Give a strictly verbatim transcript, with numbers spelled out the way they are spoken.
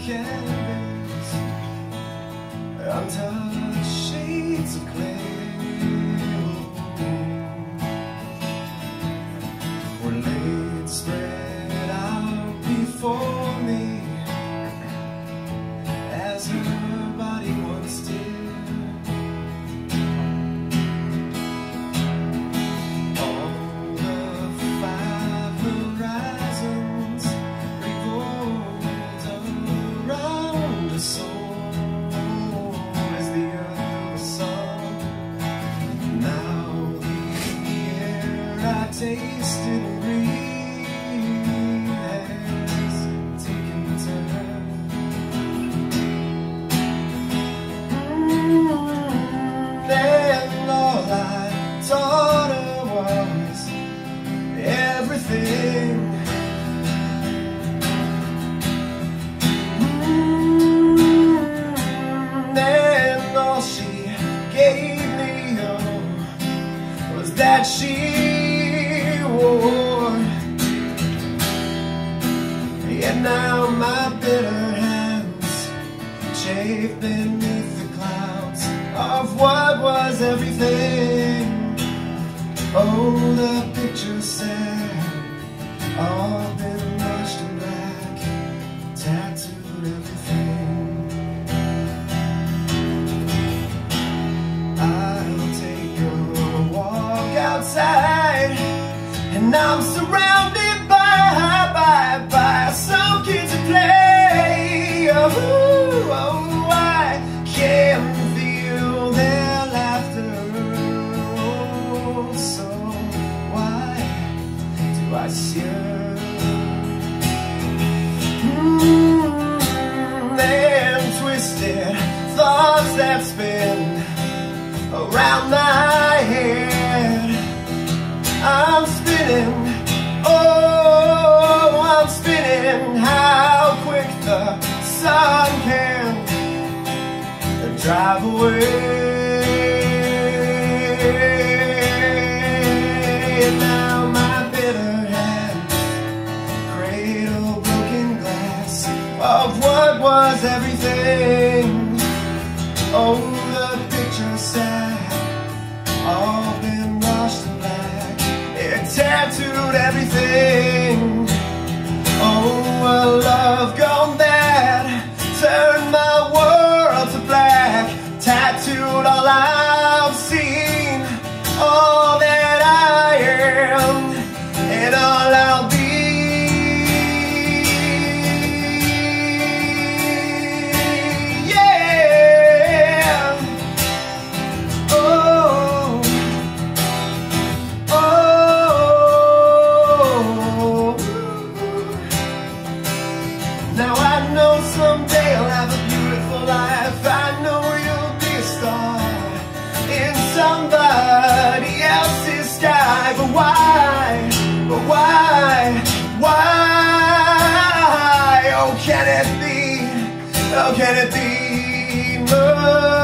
canvas, untouched shades of clay were laid spread out before me, as her body once did. All the five horizons revolved around the soul as the earth was song. Now the air I tasted and breathed has taken a turn. And all I taught her was everything. And all she gave me, oh, was that she wore. And now my bitter hands chafe beneath the clouds of what was everything. Oh, the picture said, all been washed in black, tattooed everything. I'll take a walk outside, and I'm surrounded by, by, by some kids who play. Oh, oh, I can feel their laughter. Oh, so why do I sear? Mm, and twisted thoughts that spin around my head. I'm spinning, oh, I'm spinning. How quick the sun can drive away. And now my bitter hands cradle broken glass of what was everything. Oh, the picture sad, all been washed in black, it tattooed everything. Oh, a love gone bad turned my world to black, tattooed all I've seen, all that I am, and all I'll be. Yeah. Oh. Oh. Now I know someday I'll have a beautiful life. I know you'll be a star in somebody else's sky. But why, but why, why? Oh, can it be, oh, can it be more?